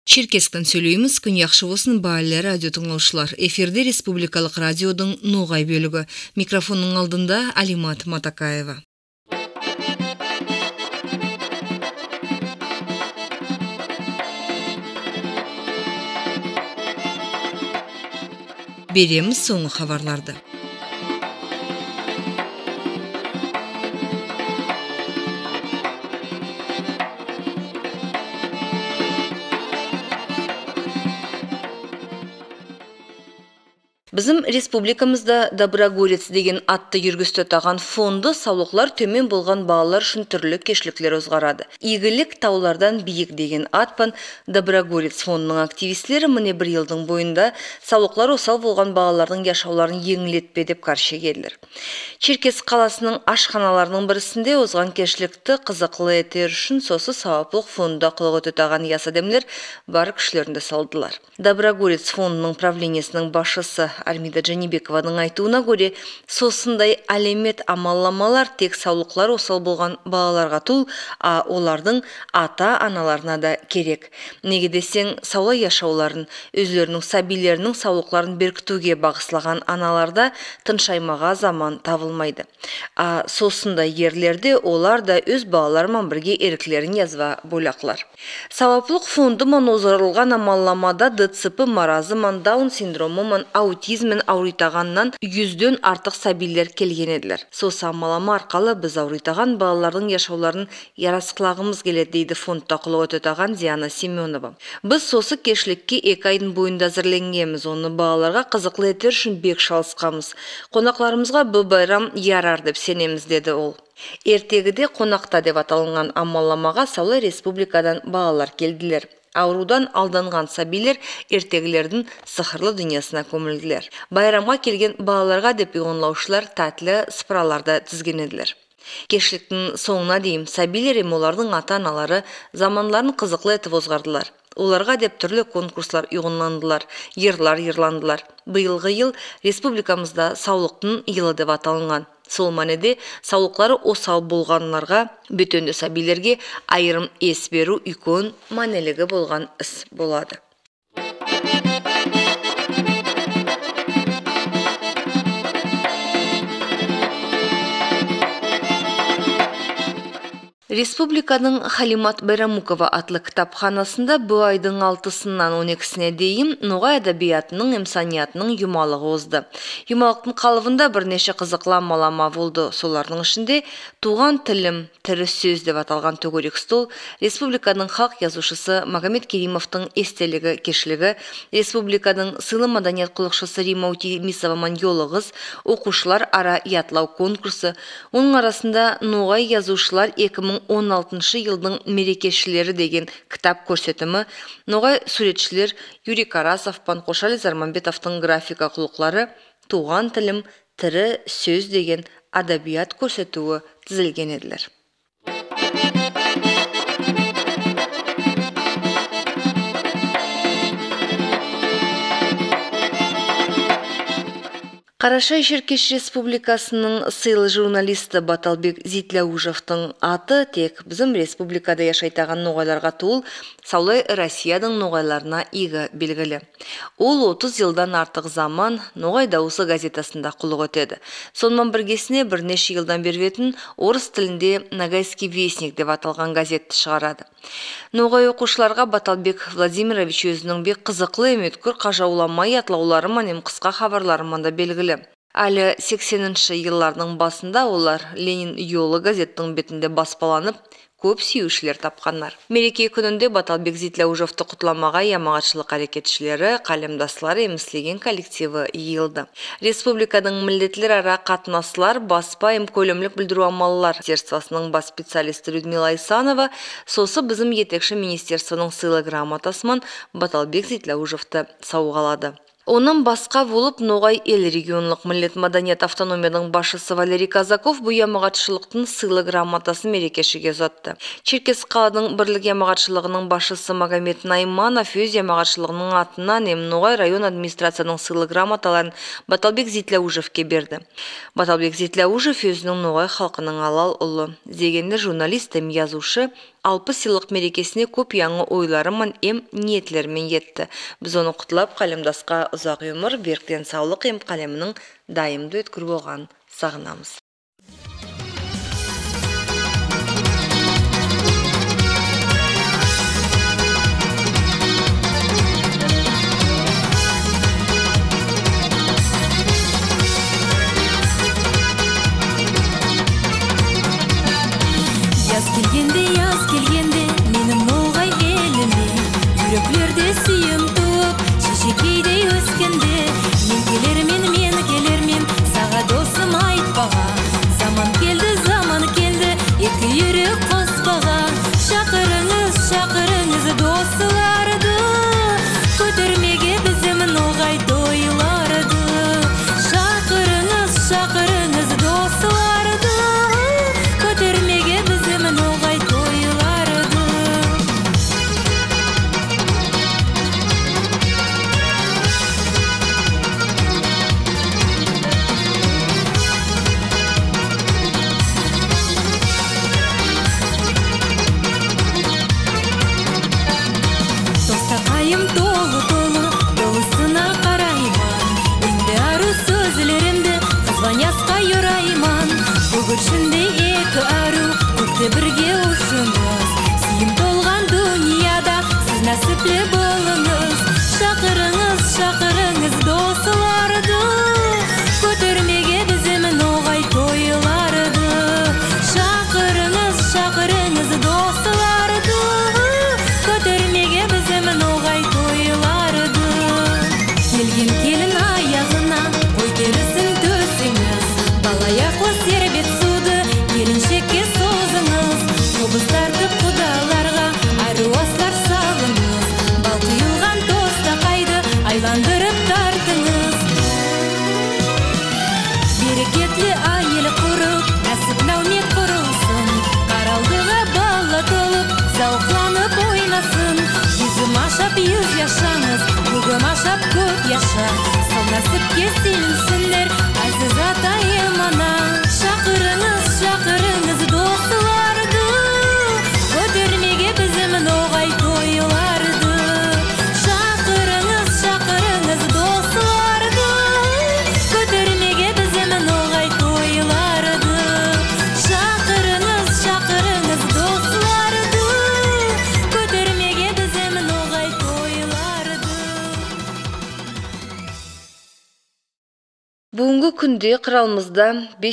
Черкескін сөйлейміз, күн яқшы болсын, баалі радио тыңлаушылар. Эфирде республикалық радиодың ноғай бөлігі. Микрофонның алдында Алимат Матакаева. Береміз соңғы хабарларды. Bizim республикамызда Доброгорец деген атты жүргісті таған фонды саулықлар төмен болған балалар үшін түрлі кешіліктер өзғарады. Игілік таулардан биік деген атпан Доброгорец фондының активистлері міне бір елдің бойында саулықлар осал болған балалардың яшауларын еңілетпе деп қаршы келділер. Черкес қаласының ашханаларының бірісінде озған кешілікті қызықлы етер үшін сосы сауаплық фонда қылығы төтаған ясадемлер бар күшлерінде салдылар. Доброгорец фондының правлениясының басшысы Армида Джанибекованың айтуына көре, сосындай әлемет амалламалар тек саулықлар осал болған балаларға тұл, олардың ата-аналарына да керек. Неге десең, саулы яшауларын, өзлерінің сәбилерінің саулықларын беркітуге бағыслаған аналарда тыншаймаға заман табылмайды. Сосындай ерлерде олар да өз балалармен бірге еріклерін язва болақлар. Сауаплық фонды манозарылған амалламада ДЦП маразыман, даун синдромы аутизмін ауыритағаннан 100-ден артық сәбилер келген еділер. Сосы амалама арқалы біз ауыритаған балалардың яшауларын ярасқылағымыз келеді дейді фондта қылығы төтаған Диана Семенова. Біз сосы кешілікке 2 айдың бойында әзірленгенбіз, оны балаларға қызықлы етер үшін бек шалысқамыз. Қонақларымызға бұл байрам ярар деп сенеміз, деді ол. Ертегіде қонақта деп аталынған амалламаға саулы республикадан балалар келділер. Аурудан алданған сәбилер ертегілердің сықырлы дүниясына көмілділер. Байрамға келген балаларға деп ұйғынлаушылар тәтілі сыпыраларды тізген еділер. Кешіліктің соңына дейін сәбилер олардың ата-аналары заманларын қызықлы етіп озғардылар. Оларға деп түрлі конкурслар ұйғынландылар, ерландылар. Биылғы ел республикамызда саулықтың елі деп аталынған. Сол мәнеде саулықлары осал болғанларға, бөтенді сәбилерге айырым ес беру үлкен мәнелігі болған іс болады. Республиканың Халимат Байрамукова атлы кітапханасында бұл айдың 6-сынан 12-сіне дейін ноғай әдебиятының имсаниятының юмалығы озды. Юмалықтың қалывында бірнеше қызықлы амалама болды. Солардың ішінде туған тілім, тірі сөз деп аталған төгерек стол, республиканың халық yazушысы Магомед Керимовтың естелігі кешілігі, республиканың сыйлы маданият құлықшысы Рима Утемисова маньолығыз, оқушылар ара ятлау конкурсы, оның арасында ноғай yazушылар 2016 жылдың мерекешілері деген кітап көрсетімі, ноғай суретшілер Юрий Карасов пан Қошали Зарманбетовтың графика құлықлары, туған тілім, тірі сөз деген адабият көрсетуі тізілген еділер. Қарашай Черкес Республикасының сыйлы журналисті Баталбек Зитляужевтың аты тек біздің республикада яшайтаған ноғайларға туыл, саулы Россияның ноғайларына игі белгілі. Ол 30 жылдан артық заман ноғай дауысы газетасында құлық өтеді. Сонымен біргесіне бірнеше жылдан берветін орыс тілінде Ногайский вестник деп аталған газетті шығарады. Ноғай оқушыларға Баталбек Владимирович өзінің бек қызықлы өткір қажауламай атлаулары манем қысқа хабарларыманда белгілі. Әлі 80-ші еллардың басында олар Ленин Йолы газеттің бетінде баспаланып, көп сүйушілер тапқандар. Мереке күнінде Баталбек Зитляужевті құтыламаға ямағатшылық әрекетшілері, қалемдаслары еміслеген коллективі иылды. Республиканың міндетлер ара қатынаслар, баспа көлемлік білдіру амалылар серствасының бас специалисті Людмила Исанова сосы біздің етекші министерствоның сыйлы грамотасымен Баталбек Зитляужевті сауғалады. Оның басқа болып ноғай ел регионлық милlet маданият автономияның башысы Валерий Казаков бұл ямағатшылықтың сыйлы грамотасын мерекешіге ұзатты. Черкес қаланың бірлік ямағатшылығының башысы Магомед Найманов өз ямағатшылығының атынан ноғай район администрацияның сыйлы грамоталарын Баталбек Зитляужевке берді. Баталбек Зитляужев өзінің ноғай халқының алал ұлы. Дегенде журналист язушы 60 сыйлық мерекесіне көп яңы ойларымен ем ниетлермен етті. Біз оны құтылап қалемдасқа ұзақ өмір, беріктен саулық ем қалемінің дайымды өткір болған сағынамыз. Яз келгенде, менің ноғай еліме, жүректерде сүйім туып, шешекейдей өскенде, мен келермен, саға досым айтпаға, заман келді, екі үйрек қоспаға, шақырыңыз достыларды, көтермеге бізім ноғай тойларды, шақырыңыз достыларды, көтермеге бізім ноғай тойларды. Тостақайым толысына қарайман, енді ару сөзлерімді қызбанясқа юрайман. Бүгіршінде екі ару, көкте бірге ұшыңыз, сүйім толған дүнияда сіз нәсіплі болыңыз. Шақырыңыз достыларды, көтермеге бізім ноғай тойларды. Шақырыңыз достыларды, көтермеге бізім ноғай тойларды. Келген келін аяғына қой терісін төсеңіз, балаяқлы сербет суды келіншекке созыңыз. Қобыз тартып құдаларға аруаслар салыңыз, бал құйылған тостақайды айландырып тартыңыз. Берекетлі айел құрып, нәсіп нәумет құрылсын, қаралдыға бала толып, зауқланып ойнасын. Жүзім ашап yüz яшаңыз, бүгім ашап көп яша, сол нәсіпке сенсіңдер, әлсіз атайым ана. Шақырыңыз достыларды, көтермеге бізім ноғай тойларды. Шақырыңыз достыларды, көтермеге бізім ноғай тойларды. Шақырыңыз достыларды, көтермеге бізім ноғай тойларды. Бүгінгі күнде қыралымызда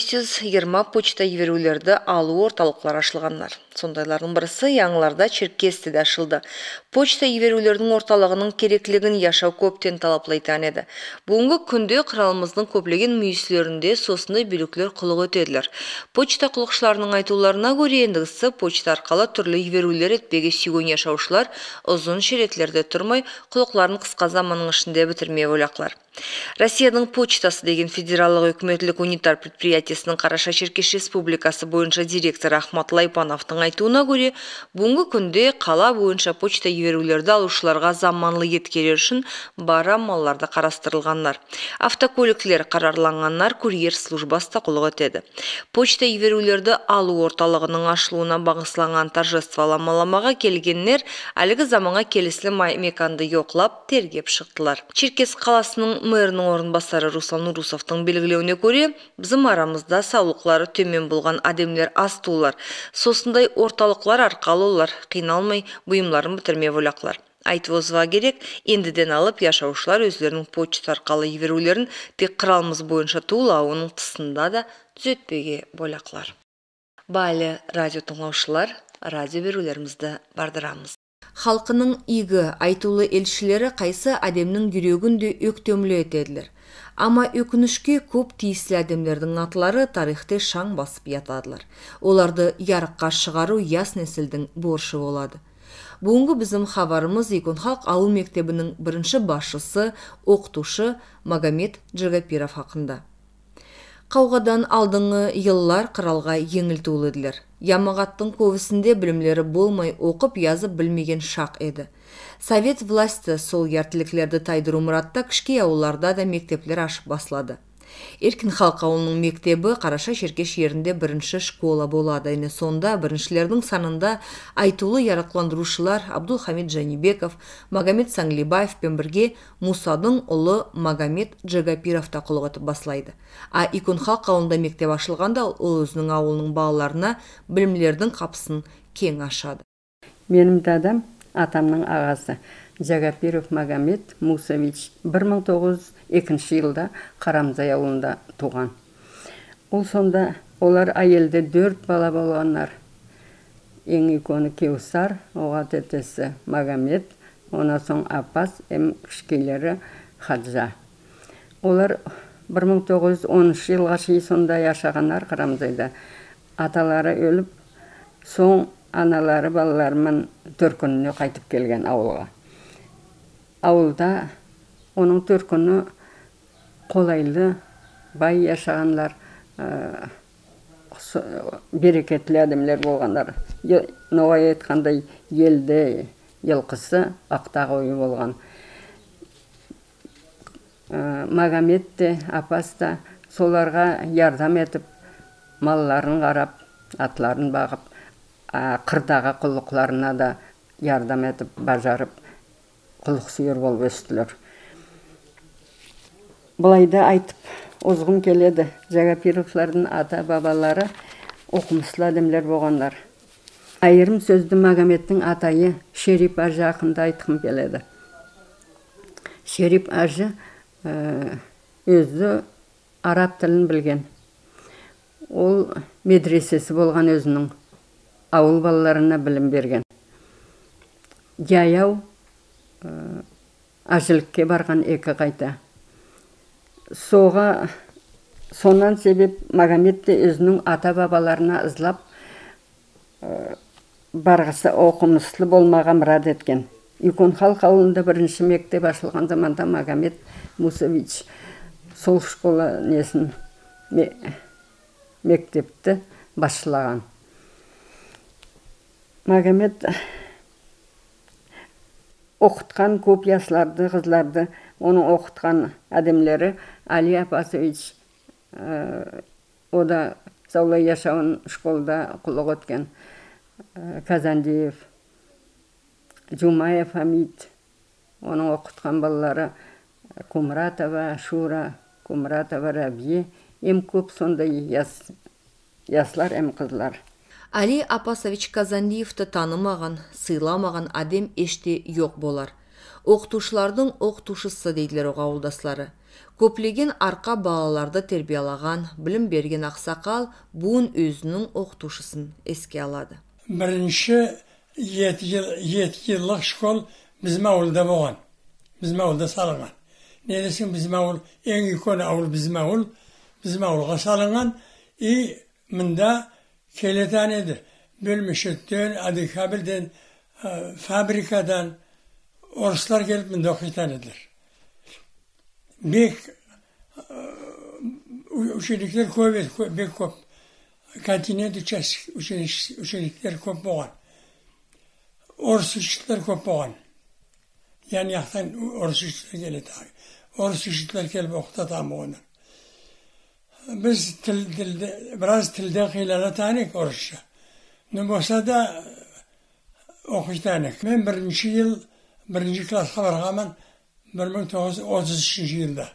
520 почта жіберулерді алу орталықлар ашылғандар. Сондайлардың бірісі яңыларда Черкестеде ашылды. Почта жіберулердің орталығының керектілігін яшау көптен талаплайтан еді. Бүгінгі күнде қыралымыздың көплеген мүйіслерінде сосынды бүліклер құлық өтеділер. Почта құлықшыларының айтуларына көре ендігісі почта арқалы түрлі жіберулер етпеге сүйген яшаушылар ұзын шеретлерде тұрмай, құлықларын қысқа заманның ішінде бітірмей ойлақлар. Россияның почтасы деген федералдық өкіметлік унитар предприятиясының Қараша Черкеш Республикасы бойынша директор Ахмат Лайпановтың айтуына көре, бүгінгі күнде қала бойынша почта жіберулерді алушыларға заманлы еткерер үшін бар амалларды қарастырылғандар. Автокөліклер қарарланғандар курьер службасы құлық өтеді. Почта жіберулерді алу орталығының ашылуына бағысланған торжестволамаламаға келгеннер әлгі заманға келісілі меканды yoqlап тергеп шықтылар. Черкес қаласының мэрінің орынбасары Руслан Урусовтың белгілеуіне көре, біздің арамызда саулықлары төмен болған адамдар аз тулар. Сосындай орталықлар арқалы олар қиналмай бұйымларын бітірмей ойлақлар. Айтып озға керек, ендіден алып яшаушылар өздерінің почта арқалы жіберулерін тек қыралымыз бойынша тулауының тысында да түзетпеге бойлақлар. Бәлі радио тыңлаушылар, радио берулерімізді бардырамыз. Халқының игі айтулы елшілері қайсы адамның жүрегінде өктемлі етеділер. Ама өкінішке көп тиіслі адамдардың атлары тарихте шаң басып ятадылар. Оларды ярыққа шығару яс нәсілдің борышы болады. Бүгінгі біздің хабарымыз Икон Халық ауыл мектебінің бірінші басшысы, оқытушы Магомед Джагапиров хақында. Қауғадан алдыңғы еллар қыралға еңіл туылыдылар. Ямағаттың көбісінде білімлері болмай оқып yazып білмеген шақ еді. Совет власты сол яртіліклерді тайдыру мұратта кішке ауылlarda да мектеплер ашып басылады. Эркин халк ауылының мектебі Қараша Шеркеш жерінде бірінші школа болады. Эне сонда біріншілердің санында айтулы яракландырушылар Абдулхамид Жанибеков, Магомед Санглибаевпен бірге Мусадың ұлы Магомед Джагапиров та құлғатып басылайды. А Икон халк ауылында мектеп ашылғанда ол өзінің ауылының балаларына білімлердің қапысын кең ашады. Менің дадам атамның ағасы Джагапиров Магомед Мусович 1902 жылда Қарамзай ауылында туған. Ол сонда олар әйелде 4 бала болғандар. Ең иконы Кеусар, оға тетесі Магомед, ona соң Апас, кішкейлері Хаджа. Олар 1910 жылға шейін сонда яшағандар Қарамзайда. Аталары өліп, соң аналары балаларымен төркініне қайтып келген ауылға. Ауылда оның төркіні қолайлы, бай яшағандар, берекетлі адамлар болғандар. Ноғай айтқандай елде елқысы ақтағы ойы болған. Магомед те, Апас та соларға ярдам етіп, малларын қарап, атларын бағып, қырдағы құлықларына да ярдам етіп, бажарып, құлық сүйер болып өстілер. Бұлайда айтып, озғым келеді. Жагапировлардың ата-бабалары оқымыслы адамлар болғандар. Айырым сөзді Магомедтің атайы Шериф Ажы ақында айтқым келеді. Шериф Ажы өзі араб тілін білген. Ол медресесі болған өзінің ауыл балаларына білім берген. Жаяу ажылықке барған екі қайта. Сонан себеп Магомед те өзінің ата-бабаларына ызлап барғысы оқымыслы болмаға мұрат еткен. Икон халк ауылында бірінші мектеп ашылған заманда Магомед Мусович сол школа мектепті басшылаған. Магомед оқытқан көп ясларды, қызларды, оның оқытқан адамлары Али Апасович, ода Саулай Яшауын школда құлық өткен, Казандиев, Жумаев Хамид, оның оқытқан балалары Кумратова, Шура, Кумратова, Рабие, ем көп сондай яслар, ем қызлар. Али Апасович Казандиевті танымаған, сыйламаған адем еште yok болар. Оқытушылардың оқытушысы дейділер оға ауылдаслары. Көплеген арқа балаларды тербиялаған, білім берген ақсақал буын өзінің оқытушысын еске алады. Бірінші 7 yıllık школ bizim ауылда болған. Bizim ауылда салынған. Ne desin bizim ауыл, en иконы ауыл bizim ауылға салынған. И мында келетен еді. Бөлмüşütten, Adikabir'den, fabrikadan oruslar gelip mında okuytan edilir. Bek ученикler көп. Kontinent ученикler көп болған. Орыс учителер көп болған. Yani яқтан орыс учителер келеді. Орыс учителер келіп оқытатан болғандар. Biz biraz tilde kıyılara tanik oruşça. Ne olsa da okuytanik. Ben birinci klasga bargaman 1933 yılda.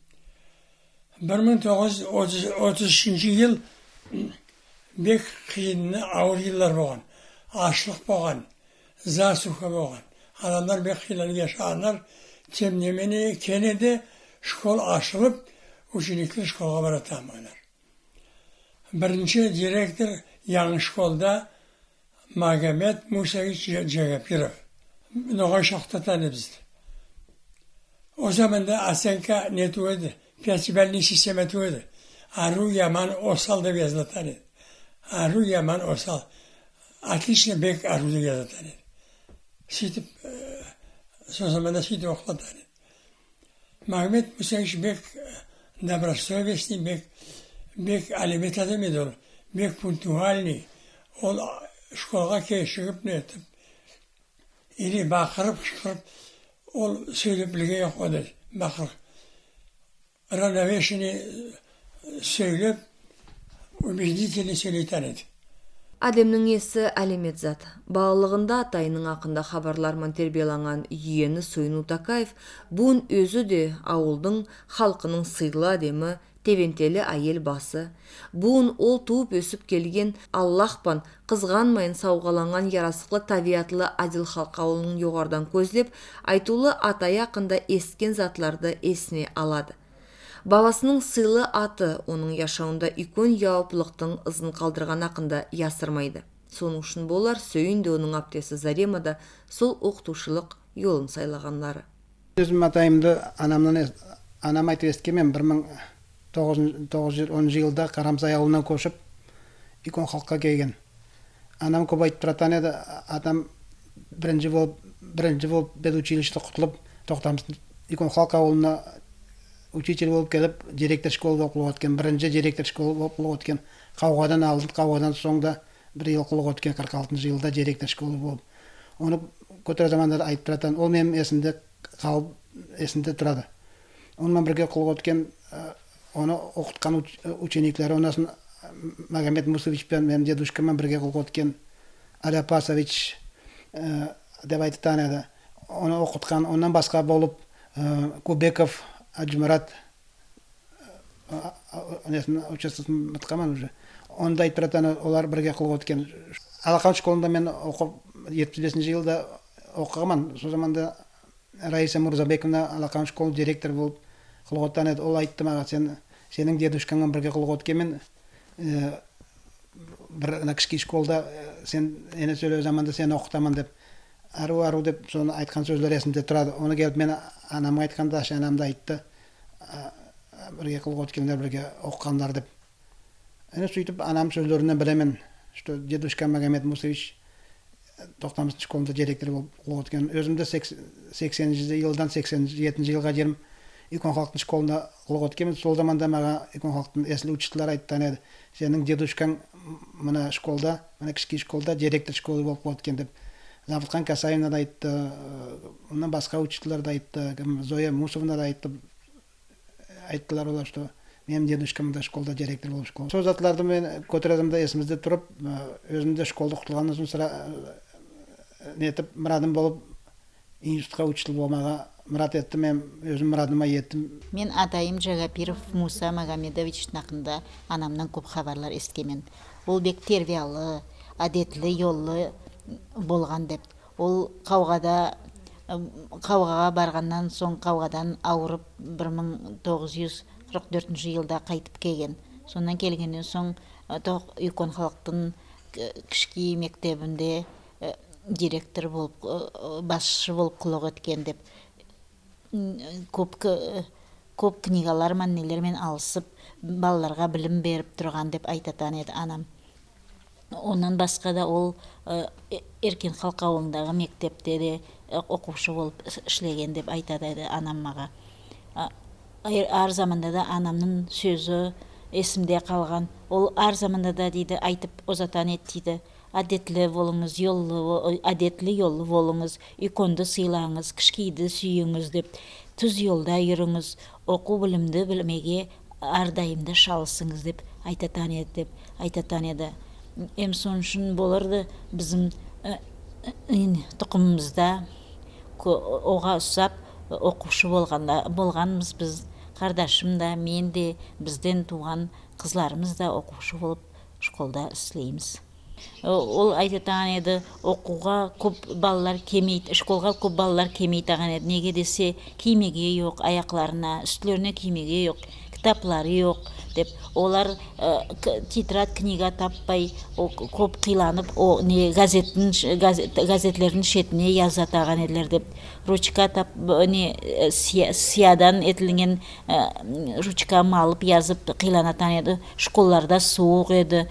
1933 yıl bek kıyınlı ağır yıllar boğan. Açlık boğan. Zasuka boğan. Adamlar bek kıyıları yaşayanlar temnemeni kenede şkol açılıp ученикler şkolga baratan oynar. Birinci direktör yanı şkolda Magomed Musaviç Jagapirov. Noğa şoktatan bizdi. O zaman da Asenka netuedi. Piyasibelli sisteme tuedi. Aru Yaman Osal da yazlatan edi. Aru Yaman Osal. Отлично bek Aru'da yazlatan edi. Sitip son zamanda sitip oklatan edi. Magomed Musaviç bek добросовестный, бек алимет адам еді ол, бек пунктуальный, ол школға кешігіп нетіп, или бақырып, шықырып, ол сөйлеп білген жоқ одай, бақырып. равновешini söylеп, убедительно сөйлейтін еді. Адемнің есі әлемет зат. Балалығында атайының ақында хабарларман тербияланған үйені Сойну Такаев бұн өзі де ауылдың халқының сыйлы адемі, тевентелі айел басы. Бұн ол туып өсіп келген Аллахпан қызғанмайын сауғаланған ярасықлы табиатлы адил халқы ауылының жоғардан көздеп, айтулы атай ақында ескен затларды есіне алады. Баласының сыйлы аты оның яшауында үлкен жауаптылықтың ізін қалдырған ақында ясырмайды. Соның үшін болар сөйінде оның аптесі Заремада сол оқытушылық жолын сайлағанлары. Өзім атайымды анам айтып естіген, мен 1910 жылда Қарамсай ауылынан көшіп, үлкен халыққа келген. Анам көп айтып тұратын еді, атам бірінші болып педучилищеде құтылып, тоқтамсын үлкен халық ауылына учитель болып келіп, директор школы болып қылып өткен, бірінші директор школы болып қылып өткен, қауғадан алдын, қауғадан соңда бір ел қылып өткен 46 жылда директор школы болып. Оны көтер заманда айтып тұратын, ол менің есімде қалып, есімде тұрады. Онымен бірге қылып өткен, оны оқытқан учениклері, онасын Магомед Мусович пен менің дедушкамен бірге қылып өткен Аляпасович деп айтып еді. Оны оқытқан, онан басқа болып Кубеков, Аджмарат, участвосын мұтқаман уже. Онда айтып тұратын, олар бірге қылып өткен. Алақан школында мен оқып, 75 жылда оқығаман. Сол заманда Раиса Мурзабековна Алақан школ директор болып қылып өткен еді. Ол айтты маған, сенің дедушкаңмен бірге қылып өткен мен бір кішкей школда сен ене сөйлеу заманда сені оқытаман деп. Ару деп соны айтқан сөздер есімде тұрады. Оны келіп мен анамға айтқанда, анамды айтты, бірге қылып өткендер бірге оқығандар деп. Сөйтіп анам сөздерінен білемен, что дедушка Магомед Мусович тоқтамыстың школында директор болып қылып өткен. Өзімді 80 жылдан 87 жылға жерім үлкен халықтың школында қылып өткенмін. Сол заманда маған үлкен халықтың есіл учителер айттан еді, сенің дедушкаң мына школда, мына кішкей школда директор школы болып өткен деп. Заводхан Касаевна да айтты, онан басқа учителер да айтты, Зоя Мусовна да айттылар олар, что менің дедушкам да школда директор болып школ. Сол затларды мен көтередімді есімізде тұрып, өзімде школда құтылғаннан соң sıra нетіп, мұрадым болып, институтқа учитель болмаға мұрат етті, мен өзім мұрадыма еттім. Мен атайым Жагапиров Муса Магомедович нақында анамнан көп хабарлар естімен. Ол бек тербиялы, әдетлі, yollı болған деп. Ол қауғаға барғаннан соң қауғадан ауырып 1944 жылда қайтып келген. Сонан келгеннен соң үлкен халықтың кішкей мектебінде директор болып, басшы болып қылық өткен деп. Көп книгалар нелермен алысып, балаларға білім беріп тұрған деп айтатан еді анам. Онан басқа да ол Еркен халық ауылындағы мектепте де оқушы болып ішлеген деп айтады еді анам маға. Ар заманда да анамның сөзі есімде қалған. Ол ар заманда да дейді айтып озатан ет дейді. Әдетлі болыңыз, әдетлі yollı болыңыз, үлкенді сыйлаңыз, кішкейді сүйіңіз деп. Түз yolда жүріңіз, оқу білімді білмеге ардайымды шалысыңыз деп айтатан еді. Соның үшін болырды біздің тұқымымызда оға ұсап оқушы болғанымыз біз, қардашым да, мен де, бізден туған қызларымыз да оқушы болып школда істейміз. Ол айтатан еді, оқуға көп балалар кемейді, школға көп балалар кемейді аған еді. Неге десе, кимеге жоқ, аяқларына, үстлеріне кимеге жоқ, кітаплары жоқ деп. Олар тетрадь, книга таппай, көп қиланып, газетлердің шетіне язатаған еділер деп. Ручка тап, сиядан етілген ручка малып язып қиланатан еді. Школларда суық еді,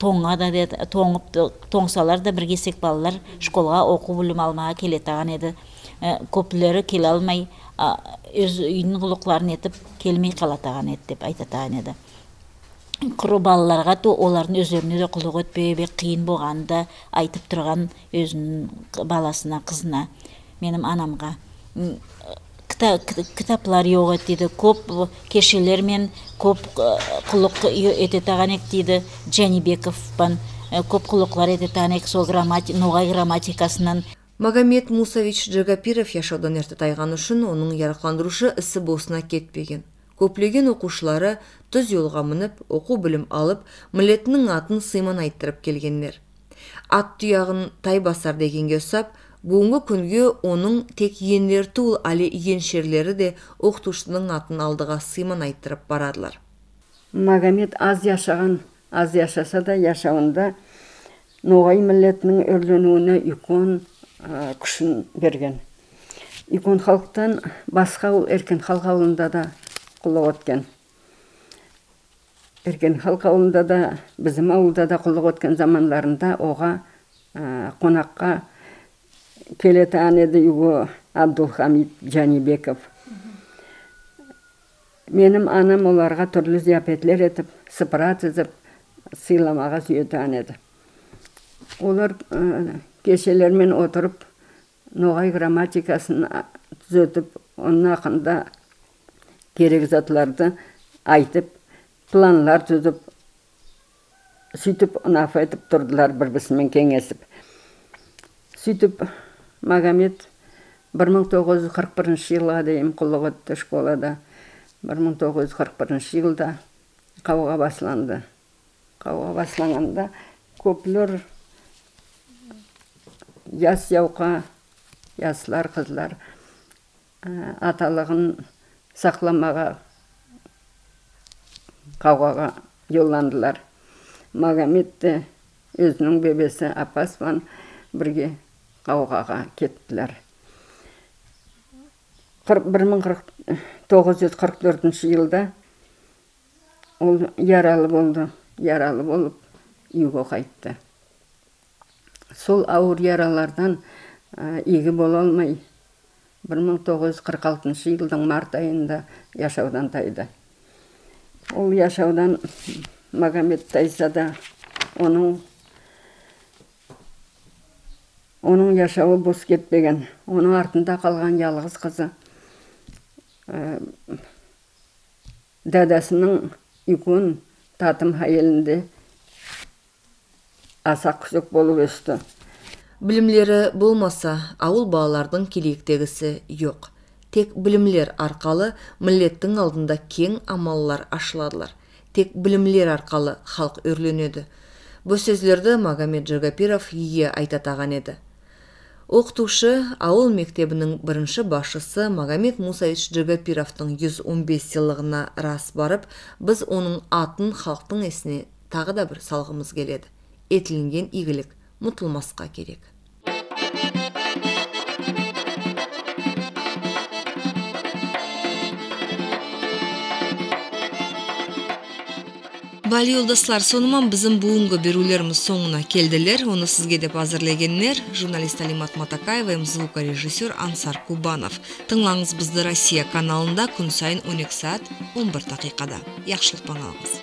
тоңсалар да бір кесек балалар школға оқу білім алмаға келетаған еді. Көпілері келе алмай, өз үйінің құлықларын етіп, келмей қалатаған еді деп айтатаған еді. Құры балаларға олардың өздеріне де құлық өтпей қиын болғанда айтып тұрған өзінің баласына, қызына, менің анамға. китаплар yok дейді, көп кешелер мен көп құлық ететаған ек дейді Жәнібековпан, көп құлықлар ететаған ек сол ноғай грамматикасынан. Магомед Мусович Джагапиров яшаудан ерте тайған үшін оның ярықландырушы ісі босына кетпеген. Көплеген оқушылары түз жолға мініп, оқу білім алып, мілетінің атын сыйман айттырып келгендер. Ат тұяғын тай басар дегенге ұсап, бүгінгі күнге оның тек енлер туыл али еншерлері де оқытушының атын алдыға сыйман айттырып барадылар. Магомед аз яшаса да яшауында ноғай мілетінің өрленуіне икон күшін берген. Икон халықтан басқа еркен халық ауылында да құлық өткен. Еркен халық ауылында да, біздің ауылда да құлық өткен заманларында оға қонаққа келетен еді үйге Абдулхамид Жәнібеков. Менің анам оларға түрлі зияпетлер етіп, сыпыра тізіп, сыйламаға сүйетен еді. Олар кешелермен отырып, ноғай грамматикасын түзетіп, оның ақында керек затларды айтып, планлар түзіп, сөйтіп ұнаф етіп тұрдылар бір-бірісімен кеңесіп. Сөйтіп Магомед 1941 жылға дейін құлық өтті школада. 1941 жылда қауға басланды. Қауға басланғанда көплер яс яуқа, яслар, қызлар аталығын сақламаға қауғаға жолландылар. Магомед те өзінің бебесі Апаспан бірге қауғаға кеттілер. 1944 жылда ол яралы болды. Яралы болып үйге қайтты. Сол ауыр яралардан игі бола алмай 1946 жылдың март айында яшаудан тайды. Ол яшаудан Магомед тайса да оның яшауы бос кетпеген. Оның артында қалған ялғыз қызы дәдәсінің икон татым әйелінде аса күшік болып өсті. Білімлері болмаса, ауыл балалардың келектегісі жоқ. Тек білімлер арқалы міллеттің алдында кең амаллар ашыладылар. Тек білімлер арқалы халық өрленеді. Бұл сөздерді Магомед Джагапиров ие айтатаған еді. Оқытушы ауыл мектебінің бірінші басшысы Магомед Мусович Джагапировтың 115 сыйлығына рас барып, біз оның атын халықтың есіне тағы да бір салғымыз келеді. Етілінген игілік мұтылмасқа керек. Бали олдаслар, соныман біздің бүгінгі берулеріміз соңына келділер. Оны сізге деп әзірлегеннер журналист Алимат Матакаева, звукорежиссер Ансар Кубанов. Тыңлаңыз бізді Россия каналында күн сайын 12 саат 11 дақиқада. Яқшылық паңалыңыз.